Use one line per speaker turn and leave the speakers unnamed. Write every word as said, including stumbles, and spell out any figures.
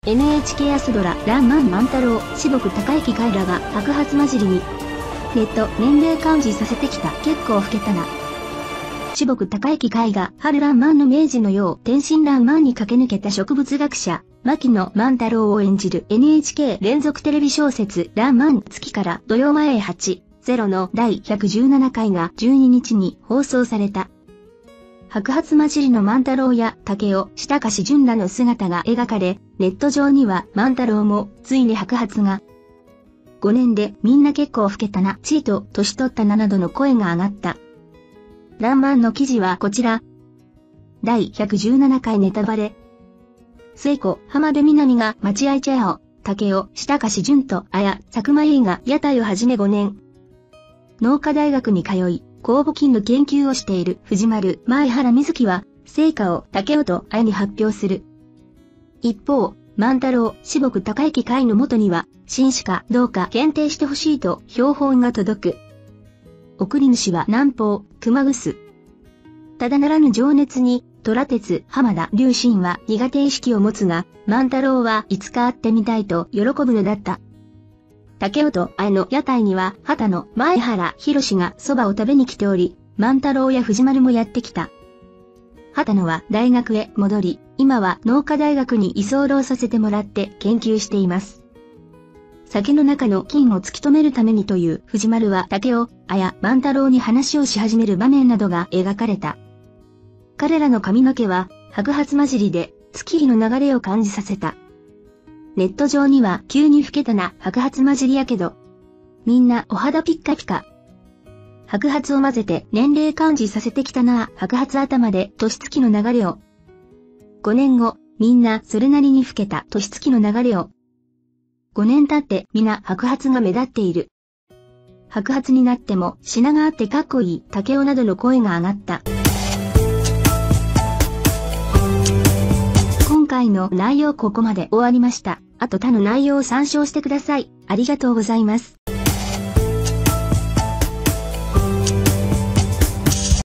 エヌエイチケー 朝ドラ、らんまん万太郎、至極高之カイラが白髪混じりに。ネット、年齢感じさせてきた。結構老けたな。至極高之カイが、春らんまんの明治のよう、天真爛漫に駆け抜けた植物学者、牧野万太郎を演じる エヌエイチケー 連続テレビ小説、らんまん月から土曜前はち、ゼロのだいひゃくじゅうななかいがじゅうににちに放送された。白髪混じりの万太郎や竹雄、下樫淳らの姿が描かれ、ネット上には万太郎もついに白髪が。ごねんでみんな結構老けたな、ちいと年取ったななどの声が上がった。らんまんの記事はこちら。だいひゃくじゅうななかいネタバレ。聖子、浜辺美波が待合チェアを、竹雄、下樫淳と綾、佐久間由衣が屋台を始めごねん。農科大学に通い、酵母菌の研究をしている藤丸、前原瑞希は、成果を竹雄と綾に発表する。一方、万太郎、至極高之カイの元には、紳士かどうか検定してほしいと標本が届く。送り主は南方、熊楠。ただならぬ情熱に、虎鉄、浜田、龍心は苦手意識を持つが、万太郎はいつか会ってみたいと喜ぶのだった。竹雄と綾の屋台には、畑野、前原博士が蕎麦を食べに来ており、万太郎や藤丸もやってきた。畑野は大学へ戻り、今は農科大学に居候させてもらって研究しています。酒の中の菌を突き止めるためにという藤丸は竹雄、綾、万太郎に話をし始める場面などが描かれた。彼らの髪の毛は白髪混じりで月日の流れを感じさせた。ネット上には急に老けたな白髪混じりやけど。みんなお肌ピッカピカ。白髪を混ぜて年齢感じさせてきたな白髪頭で年月の流れを。ごねんご、みんなそれなりに老けた年月の流れを。ごねん経って皆白髪が目立っている。白髪になっても品があってかっこいい竹雄などの声が上がった。今回の内容ここまで終わりました。あと他の内容を参照してください。ありがとうございます。